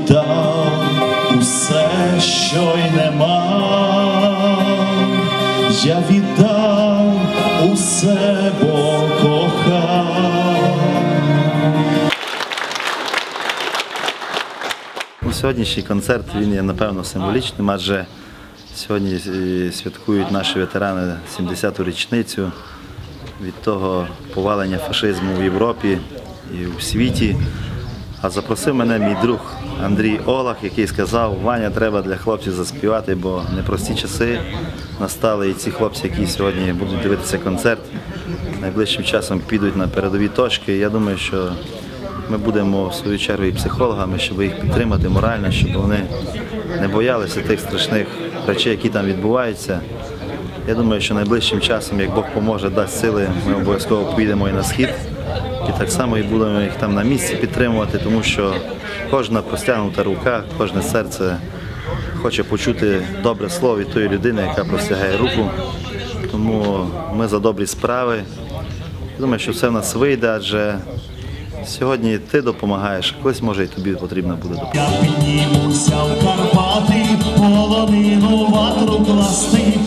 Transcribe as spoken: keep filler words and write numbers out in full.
віддав усе, що й нема. Я віддав усе, бо кохав. Сьогоднішній концерт, він є, напевно, символічним, адже сьогодні святкують наші ветерани сімдесяту річницю від того повалення фашизму в Європі і в світі. А запросив мене мій друг Андрій Олах, який сказав: Ваня, треба для хлопців заспівати, бо непрості часи настали, і ці хлопці, які сьогодні будуть дивитися концерт, найближчим часом підуть на передові точки. Я думаю, що ми будемо в свою чергу і психологами, щоб їх підтримати морально, щоб вони не боялися тих страшних речей, які там відбуваються. Я думаю, що найближчим часом, як Бог поможе, дасть сили, ми обов'язково поїдемо і на схід. І так само і будемо їх там на місці підтримувати, тому що кожна простягнута рука, кожне серце хоче почути добре слово від тої людини, яка простягає руку. Тому ми за добрі справи. Я думаю, що все в нас вийде, адже сьогодні ти допомагаєш, колись, може, і тобі потрібно буде допомогти. Я піднімуся в Карпати, полонину ватру класти.